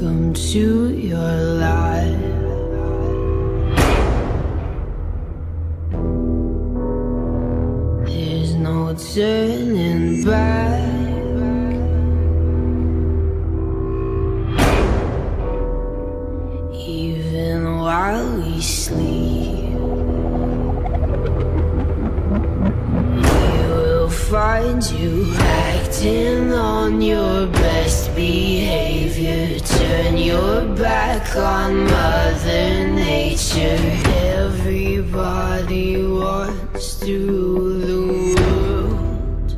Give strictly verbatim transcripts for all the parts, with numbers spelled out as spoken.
Welcome to your life. There's no turning back. Even while we sleep, we will find you acting on your best behavior. Turn your back on Mother Nature. Everybody wants to rule the world.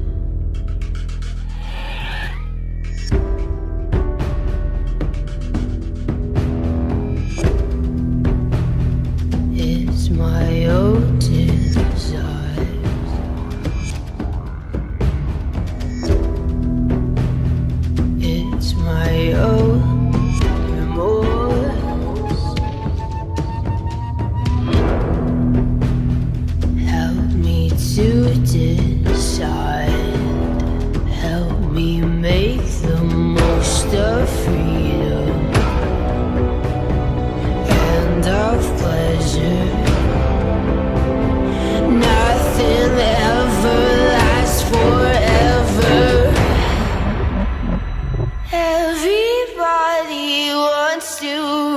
It's my own desire. It's my own remorse. Help me to decide. Help me make the most of freedom and of pleasure. Nothing ever lasts forever. Everybody wants to